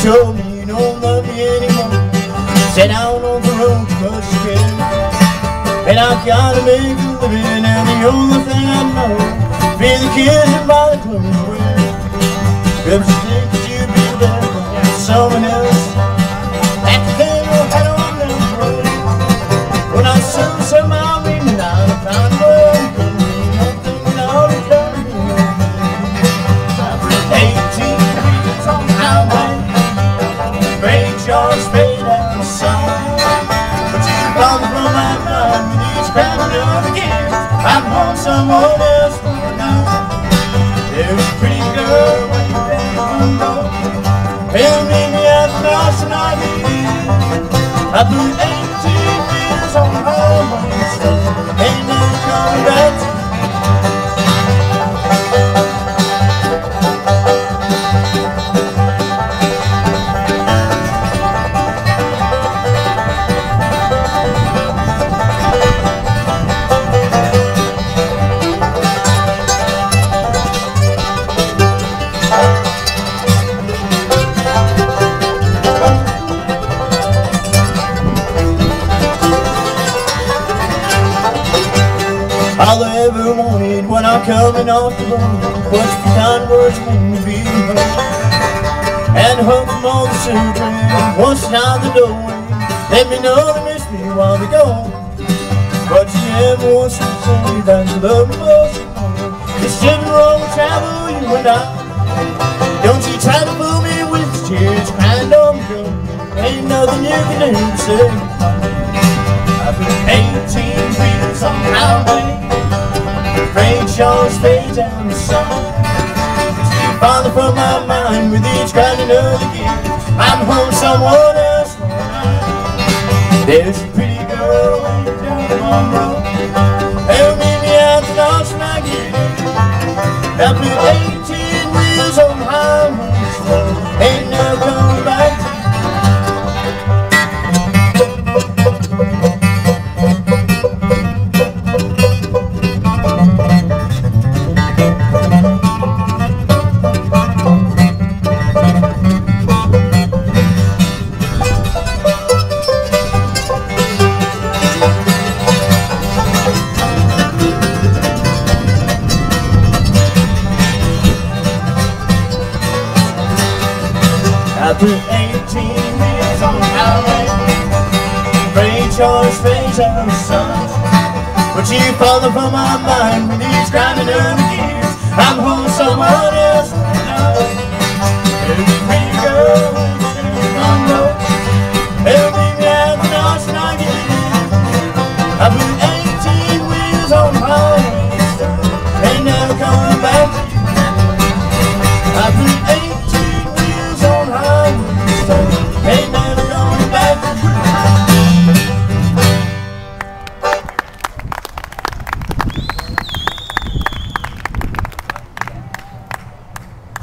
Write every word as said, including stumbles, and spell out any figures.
told me you don't love me anymore. Set out on the road cause you care, and I gotta make a living, and the only thing I know be the kids and buy the clothes you wear. If you think that you'd be better than someone else, that thing will head on down the road. When I soon somehow meet me now to find love, nothing without a gun. Eighteen wheels on the highway, great George fade out the sun. But you come from my mind with each crowd of again. I'm on someone else for now. There's a pretty girl way down the road, he'll meet me at the house tonight. I put eighteen wheels on the highway, so ain't no coming back to me. All I ever wanted when I'm coming off the road was the kind words when you be heard, and hug from all the children once out the doorway. Let me know they miss me while they're gone. But you never once say that you love me most. It's just wrong with travel, you and I. Don't you try to fool me with tears crying on the road. Ain't nothing you can do to say. I put eighteen wheels on the highway, great George fades down the sun. Keep falling from my mind with each crying another year. I'm home someone else for now. There's a pretty girl way down the road, they'll meet me at the house when I get here. I put eighteen wheels on the highway, so ain't no coming back to me. I put eighteen wheels on the highway, great George fades out the sun. But you falling from my mind with these grinding early years. I'm home somewhere else.